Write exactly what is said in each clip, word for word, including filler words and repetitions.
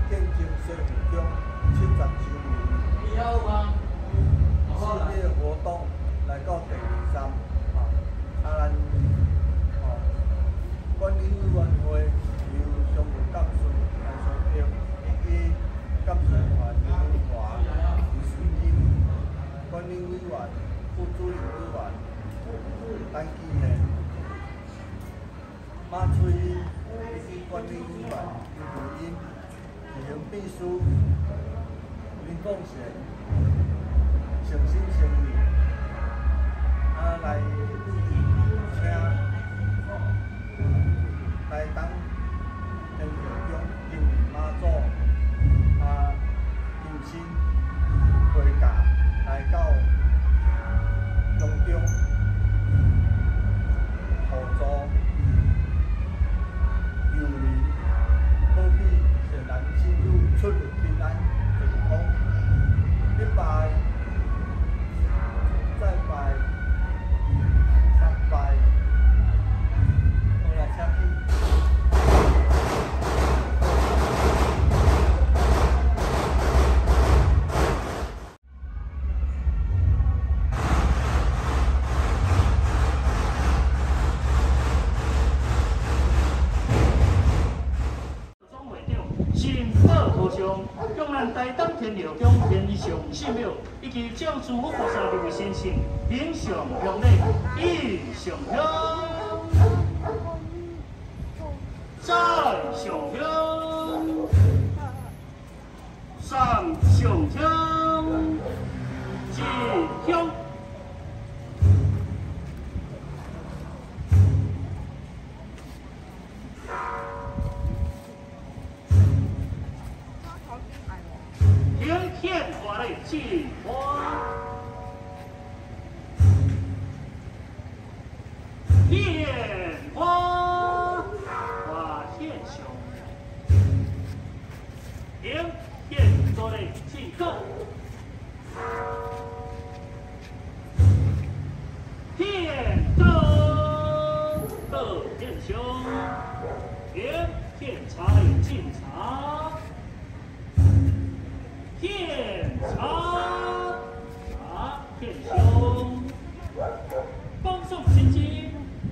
见证西湖乡七十周年。 你好吗？ 系列活动来到第二站，吼，啊咱吼管理委员会由常务干事来所长，以及干事团刘文华、吴水金，管理委员、副主任委员陈基贤、马翠英，以及管理委员刘如英，执行秘书林凤贤。诚心诚意，啊来请来当天后宫金门妈祖啊亲身陪驾来到宫中辅助游民，保庇善男信女出入平安顺风，一拜。再拜，三拜，我来请去。 总会长新报图上，向咱台东天后宫天以上寺庙以及教主佛菩萨六位先生冥上向礼，一上香，再上香，三上香，四香。天天花类进花，天花花天雄，天天多类进购，天灯二天雄，天天茶类进茶。天茶茶天兄，恭送千金。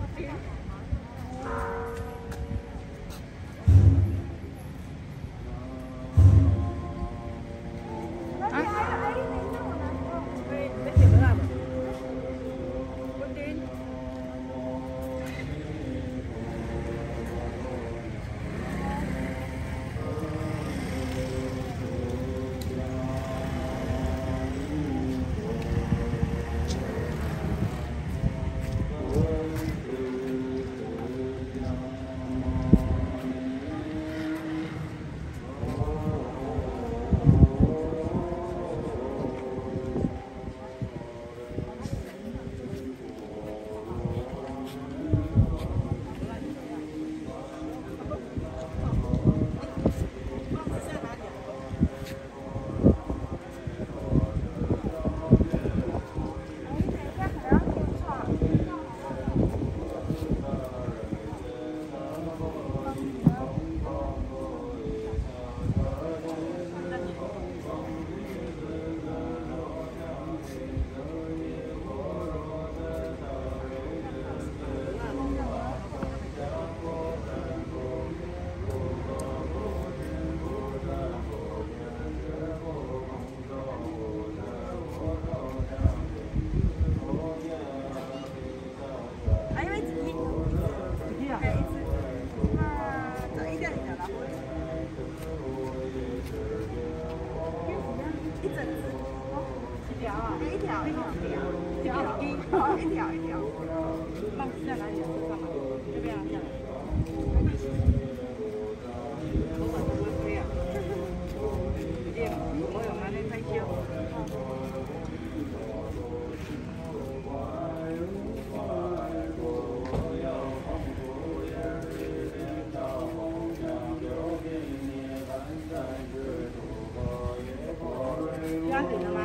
安定了吗？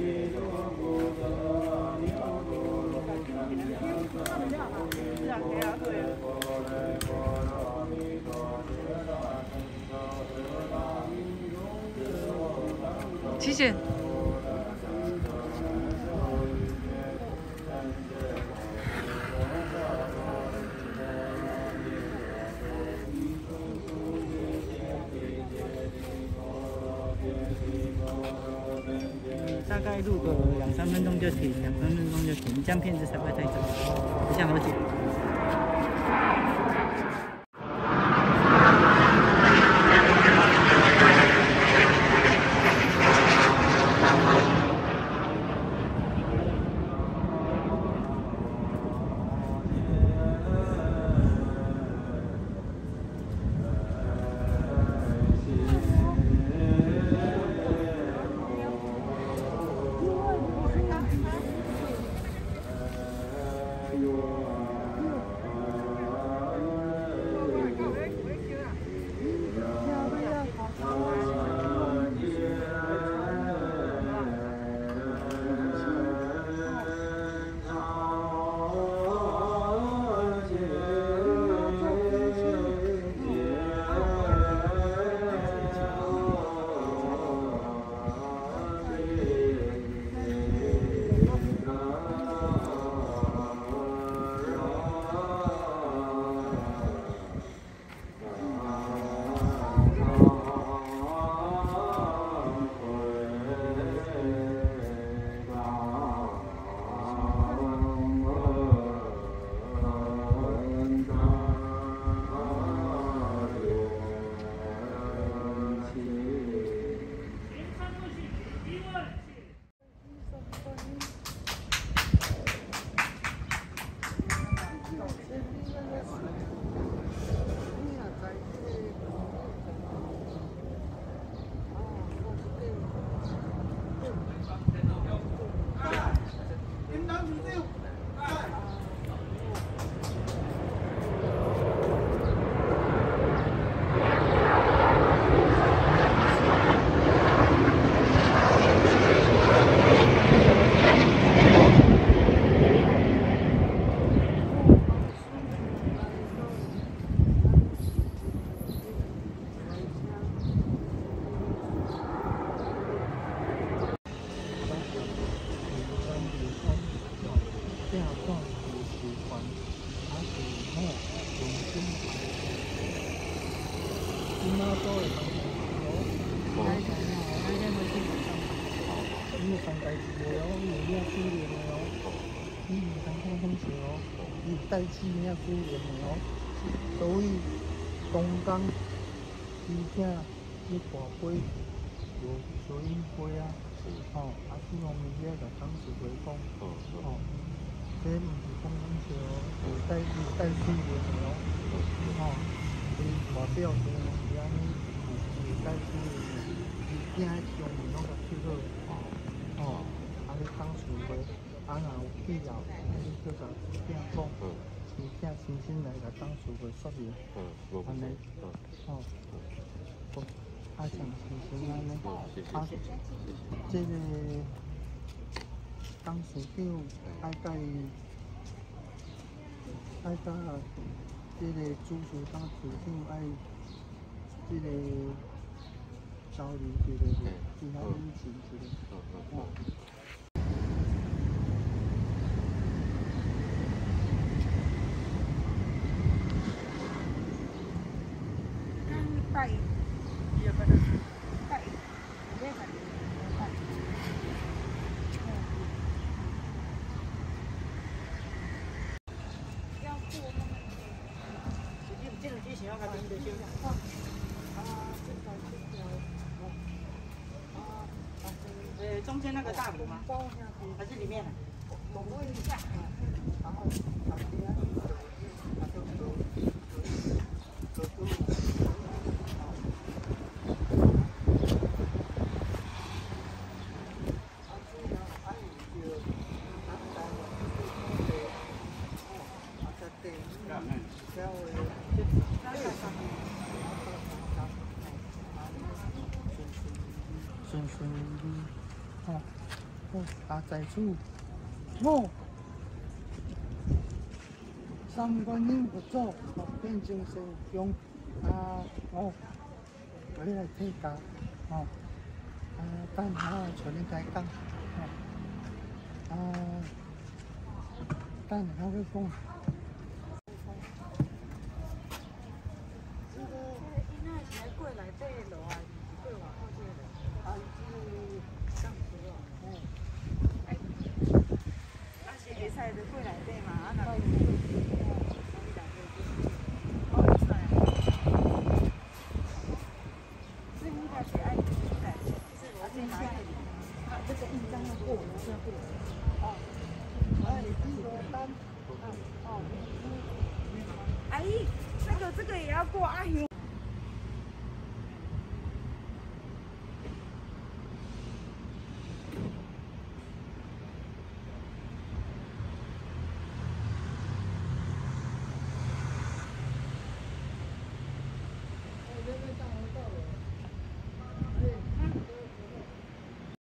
是啊，给啊，对啊。 谢谢。大概录个两三分钟就停，两三分钟就停，这样片子才不会太长，比较好剪。带去遐几年的哦，所以东港真正去大杯有小饮杯啊，吼，啊，希望明仔甲董事会讲，吼，这毋是讲讲笑哦，有带有带去年的哦，吼，伊外表是是安尼，有带去年的，伊囝上面拢甲去好，吼，啊，你董事会。啊，若有必要，你叫甲伊囝讲，伊囝亲身来甲董事会说明，安尼，吼，啊，像是像安尼，啊，这个董事长爱甲伊，爱甲这个主事董事长爱这个交流一个，其他以前一个，哦。 呃，中间那个大鼓吗？还是里面的？我问一下。然后旁边那就隔隔隔隔。顺顺利利，哦，哦，大财主，哦，三观念不错，哦，变精神强，啊，哦，我来退价，哦， 啊，等下找你再讲。啊，等下会讲。 过来底路啊，过外口这个，啊，这港区哦，哦，哎，啊是会使就过来底嘛，啊那个，哦，会使啊，所以你家是爱过来，是我这哪里？啊，这个印章要过，是要过，哦，哎，这个单，哦，哦，阿姨，那个这个也要过，阿姨。